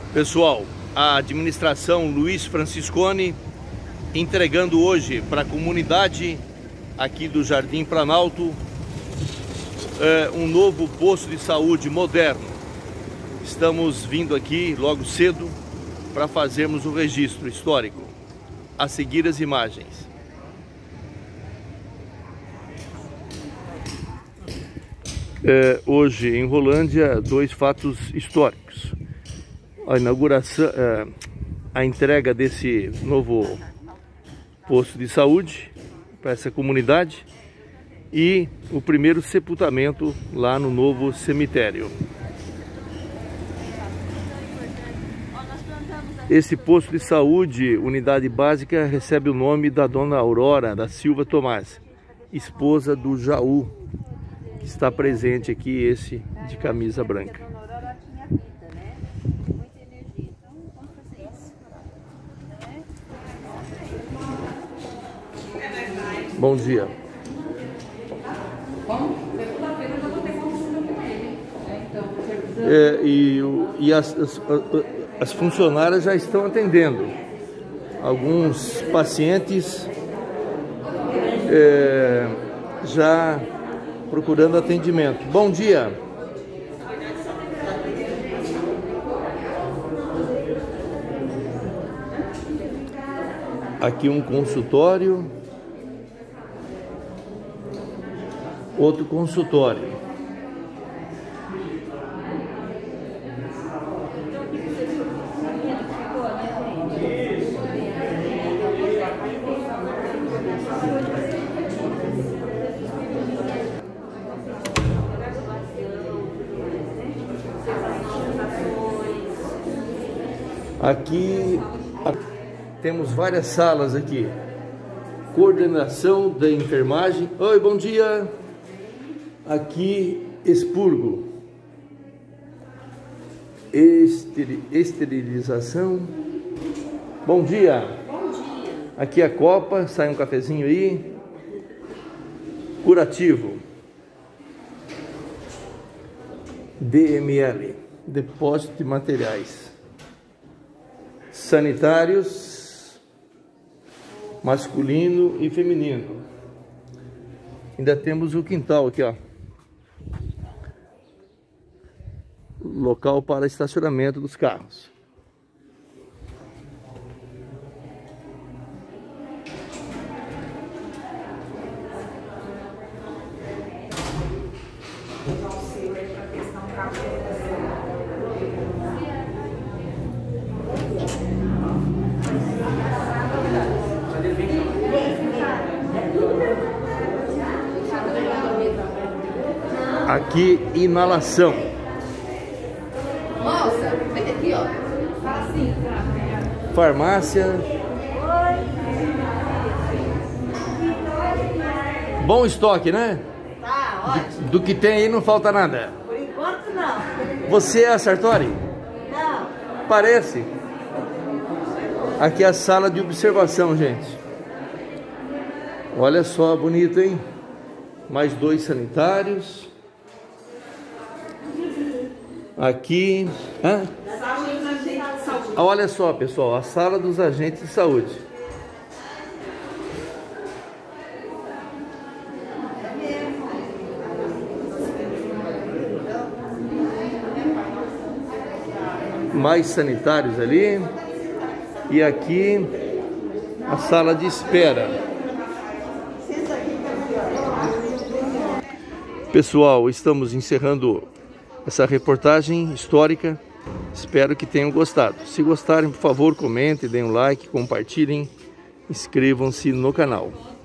Pessoal, a administração Luiz Franciscone entregando hoje para a comunidade aqui do Jardim Planalto um novo posto de saúde moderno. Estamos vindo aqui logo cedo para fazermos o registro histórico. A seguir as imagens. Hoje em Rolândia, dois fatos históricos. A inauguração, a entrega desse novo posto de saúde para essa comunidade e o primeiro sepultamento lá no novo cemitério. Esse posto de saúde, unidade básica, recebe o nome da dona Aurora da Silva Tomás, esposa do Jaú, que está presente aqui, esse de camisa branca. Bom dia. E as funcionárias já estão atendendo. Alguns pacientes já procurando atendimento. Bom dia. Aqui um consultório. Outro consultório. Aqui temos várias salas aqui. Coordenação da enfermagem. Oi, bom dia. Aqui, expurgo, esterilização. Bom dia. Bom dia. Aqui a copa, sai um cafezinho aí. Curativo. DML, depósito de materiais. Sanitários, masculino e feminino. Ainda temos o quintal aqui, ó. Local para estacionamento dos carros. Aqui, inalação. Moça, vem aqui, ó. Fala assim. Farmácia. Bom estoque, né? Tá, ótimo. Do que tem aí não falta nada. Por enquanto, não. Você é a Sartori? Não. Parece. Aqui é a sala de observação, gente. Olha só, bonito, hein? Mais dois sanitários. Aqui, olha só, pessoal, a sala dos agentes de saúde. Mais sanitários ali. E aqui a sala de espera. Pessoal, estamos encerrando essa reportagem histórica. Espero que tenham gostado. Se gostarem, por favor, comentem, deem um like, compartilhem, inscrevam-se no canal.